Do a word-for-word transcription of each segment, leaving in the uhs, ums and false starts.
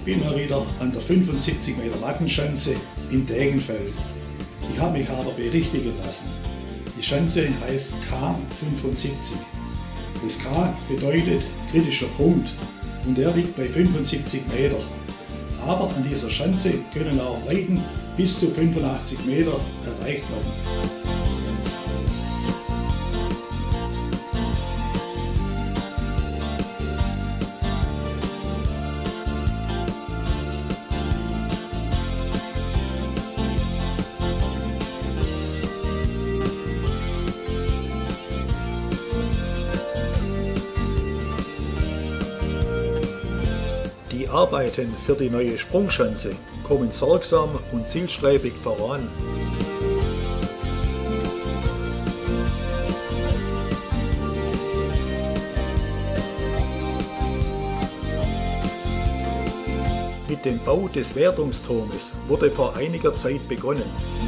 bin mal wieder an der fünfundsiebzig Meter Mattenschanze in Degenfeld. Ich habe mich aber berichtigen lassen. Die Schanze heißt K fünfundsiebzig. Das K bedeutet kritischer Punkt und der liegt bei fünfundsiebzig Meter. Aber an dieser Schanze können auch Weiten bis zu fünfundachtzig Meter erreicht werden. Die Arbeiten für die neue Sprungschanze kommen sorgsam und zielstrebig voran. Mit dem Bau des Wertungsturmes wurde vor einiger Zeit begonnen.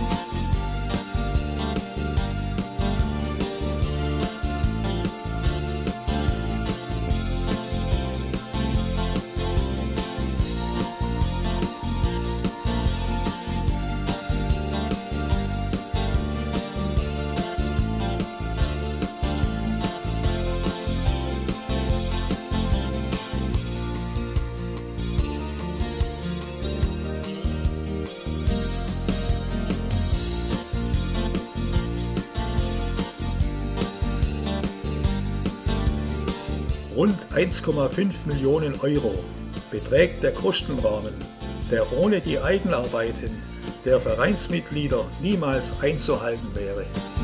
Rund eins Komma fünf Millionen Euro beträgt der Kostenrahmen, der ohne die Eigenarbeiten der Vereinsmitglieder niemals einzuhalten wäre.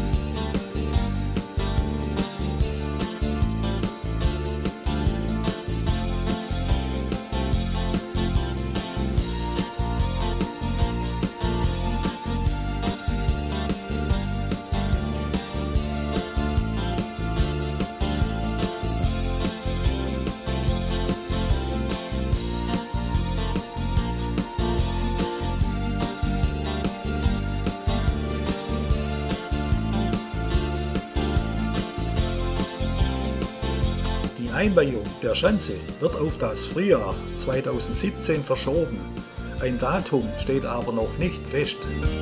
Die Einweihung der Schanze wird auf das Frühjahr zweitausendsiebzehn verschoben. Ein Datum steht aber noch nicht fest.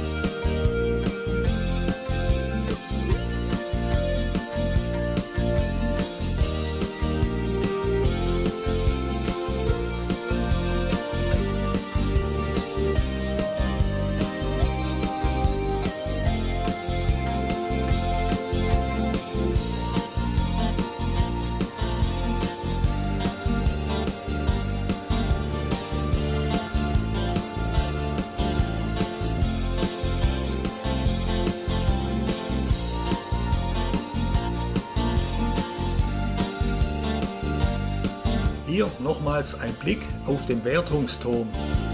Hier nochmals ein Blick auf den Wertungsturm.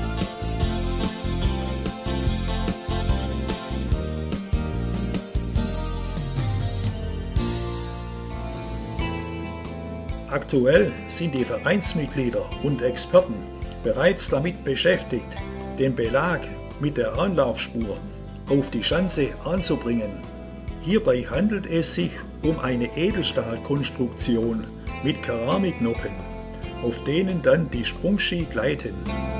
Aktuell sind die Vereinsmitglieder und Experten bereits damit beschäftigt, den Belag mit der Anlaufspur auf die Schanze anzubringen. Hierbei handelt es sich um eine Edelstahlkonstruktion mit Keramiknoppen, auf denen dann die Sprungski gleiten.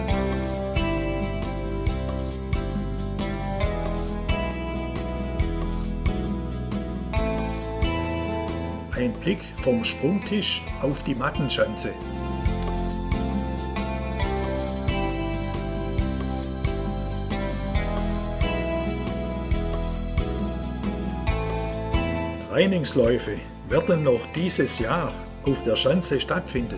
Ein Blick vom Sprungtisch auf die Mattenschanze. Trainingsläufe werden noch dieses Jahr auf der Schanze stattfinden.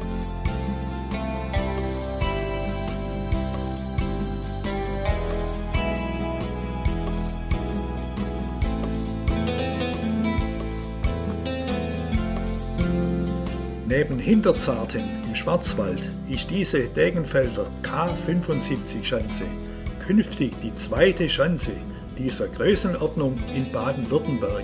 Neben Hinterzarten im Schwarzwald ist diese Degenfelder K fünfundsiebzig Schanze künftig die zweite Schanze dieser Größenordnung in Baden-Württemberg.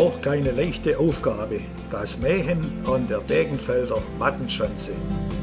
auch keine leichte Aufgabe, das Mähen an der Degenfelder Wattenschanze.